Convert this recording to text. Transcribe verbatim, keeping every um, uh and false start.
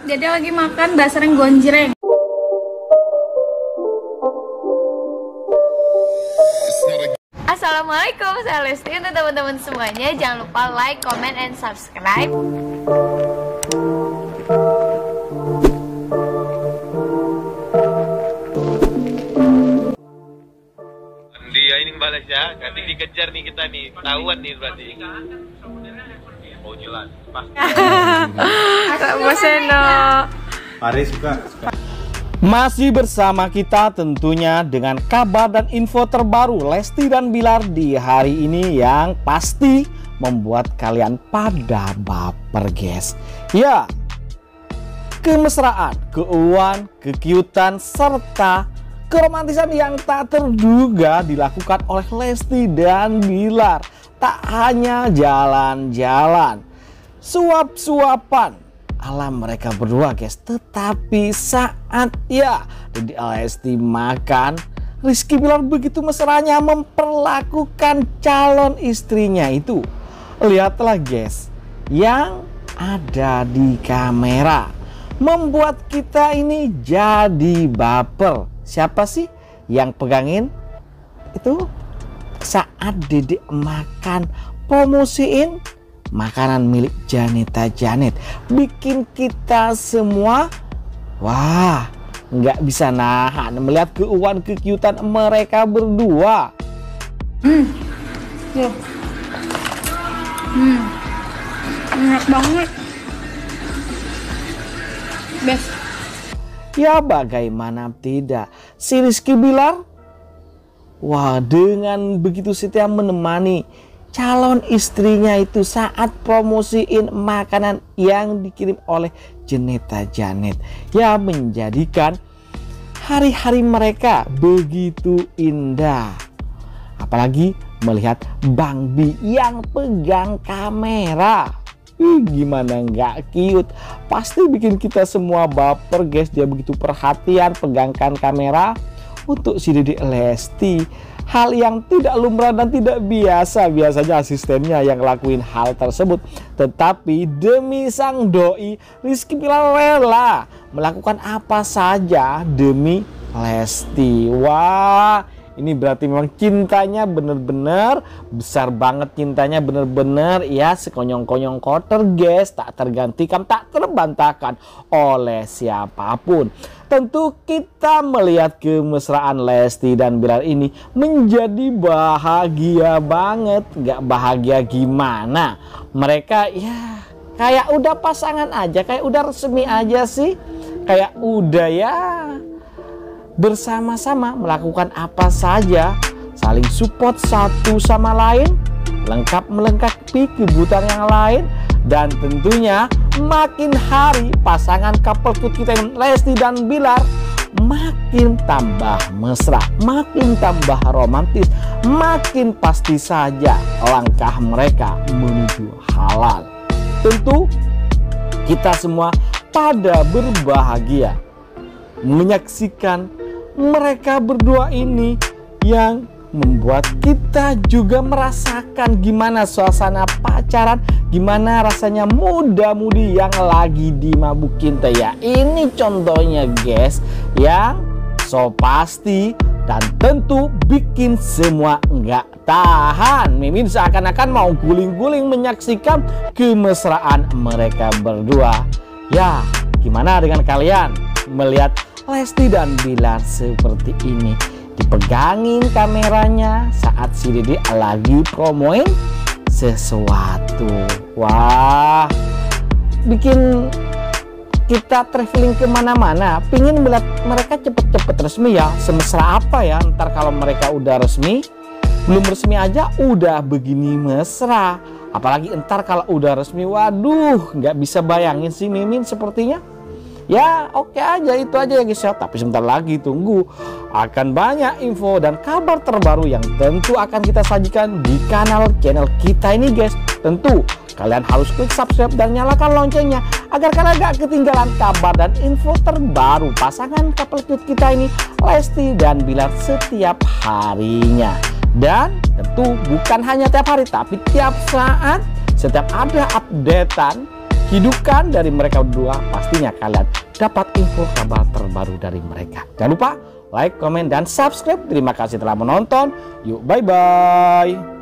Dede lagi makan basreng gonjreng. Assalamualaikum, saya Lesti. Untuk teman-teman semuanya, jangan lupa like, comment, and subscribe. Dia ini balas ya, nanti dikejar nih kita nih, tahuan nih berarti. Oh jelas, pasti. Mas Eno. Pare suka, suka. Masih bersama kita tentunya dengan kabar dan info terbaru Lesti dan Bilar di hari ini yang pasti membuat kalian pada baper, guys. Ya, kemesraan, keuuan, kekiutan, serta keromantisan yang tak terduga dilakukan oleh Lesti dan Bilar. Tak hanya jalan-jalan, suap-suapan ala mereka berdua, guys, tetapi saat ya Dede Lesti makan, Rizky Bilar begitu mesranya memperlakukan calon istrinya itu. Lihatlah, guys, yang ada di kamera membuat kita ini jadi baper. Siapa sih yang pegangin itu saat Dede makan, promosiin makanan milik Janeta Janet, bikin kita semua wah nggak bisa nahan melihat keuuan kekiutan mereka berdua. Hmm, tuh, hmm, enak banget, best. Ya bagaimana tidak, si Rizky Bilar wah dengan begitu setia menemani calon istrinya itu saat promosiin makanan yang dikirim oleh Janeta Janet, ya menjadikan hari-hari mereka begitu indah. Apalagi melihat Bang Bi yang pegang kamera, Ih, gimana nggak cute, pasti bikin kita semua baper, guys. Dia begitu perhatian pegangkan kamera untuk si Dede Lesti. Hal yang tidak lumrah dan tidak biasa. Biasanya asistennya yang lakuin hal tersebut. Tetapi demi sang doi, Rizky Bilar rela melakukan apa saja demi Lesti. Wah, ini berarti memang cintanya bener-bener besar banget. Cintanya bener-bener ya sekonyong-konyong kotor, guys. Tak tergantikan, tak terbantahkan oleh siapapun. Tentu kita melihat kemesraan Lesti dan Bilar ini menjadi bahagia banget. Gak bahagia gimana, mereka ya kayak udah pasangan aja, kayak udah resmi aja sih. Kayak udah ya bersama-sama melakukan apa saja, saling support satu sama lain, lengkap melengkapi kebutuhan yang lain. Dan tentunya makin hari pasangan couple cute kita yang Lesti dan Bilar makin tambah mesra, makin tambah romantis, makin pasti saja langkah mereka menuju halal. Tentu kita semua pada berbahagia menyaksikan mereka berdua ini, yang membuat kita juga merasakan gimana suasana pacaran, gimana rasanya muda-mudi yang lagi dimabukin teh ya. Ini contohnya, guys, yang so pasti dan tentu bikin semua nggak tahan. Mimin seakan-akan mau guling-guling menyaksikan kemesraan mereka berdua. Ya, gimana dengan kalian melihat Lesti dan Bilar seperti ini? Dipegangin kameranya saat si Dede lagi promoin sesuatu. Wah, bikin kita traveling kemana-mana, pingin melihat mereka cepet-cepet resmi ya. Semesra apa ya ntar kalau mereka udah resmi, belum resmi aja udah begini mesra. Apalagi ntar kalau udah resmi, waduh nggak bisa bayangin sih Mimin sepertinya. Ya oke aja, itu aja ya guys ya. Tapi sebentar lagi tunggu, akan banyak info dan kabar terbaru yang tentu akan kita sajikan di kanal channel kita ini, guys. Tentu kalian harus klik subscribe dan nyalakan loncengnya agar kalian gak ketinggalan kabar dan info terbaru pasangan couple cute kita ini, Lesti dan Bilar, setiap harinya. Dan tentu bukan hanya tiap hari, tapi tiap saat, setiap ada updatean kehidupan dari mereka berdua, pastinya kalian dapat info kabar terbaru dari mereka. Jangan lupa like, komen, dan subscribe. Terima kasih telah menonton. Yuk, bye-bye.